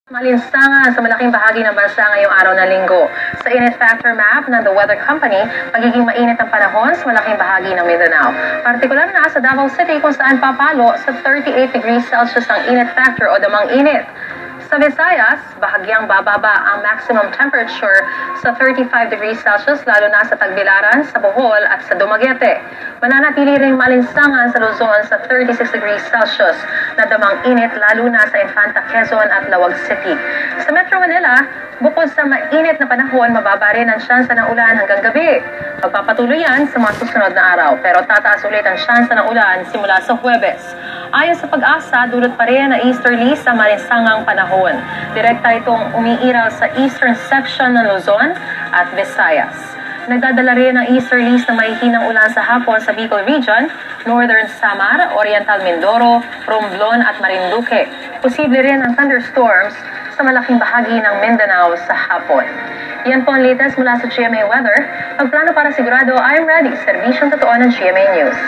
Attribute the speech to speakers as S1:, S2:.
S1: Malinsangan sa malaking bahagi ng bansa ngayong araw na linggo. Sa init factor map ng The Weather Company, magiging mainit ang panahon sa malaking bahagi ng Mindanao. Partikular na sa Davao City kung saan papalo sa 38 degrees Celsius ang init factor o damang init. Sa Visayas, bahagyang bababa ang maximum temperature sa 35 degrees Celsius lalo na sa Tagbilaran, sa Bohol at sa Dumaguete. Mananatili ring malinsangan sa Luzon sa 36 degrees Celsius na damang init lalo na sa Infanta Quezon at Lawag City. Sa Metro Manila, bukod sa mainit na panahon, mababa rin ang tsansa ng ulan hanggang gabi. Magpapatuloy yan sa mga susunod na araw pero tataas ulit ang tsansa ng ulan simula sa Huwebes. Ayon sa Pag-asa, dulot pa rin na easterly sa malinsangang panahon. Direkta itong umiiral sa eastern section ng Luzon at Visayas. Nagdadala rin ng easterlies na mahihinang ulan sa hapon sa Bicol Region, Northern Samar, Oriental Mindoro, Romblon at Marinduque. Posible rin ang thunderstorms sa malaking bahagi ng Mindanao sa hapon. Yan po ang latest mula sa GMA Weather. Pagplano para sigurado, I'm ready. Serbisyong totoo ng GMA News.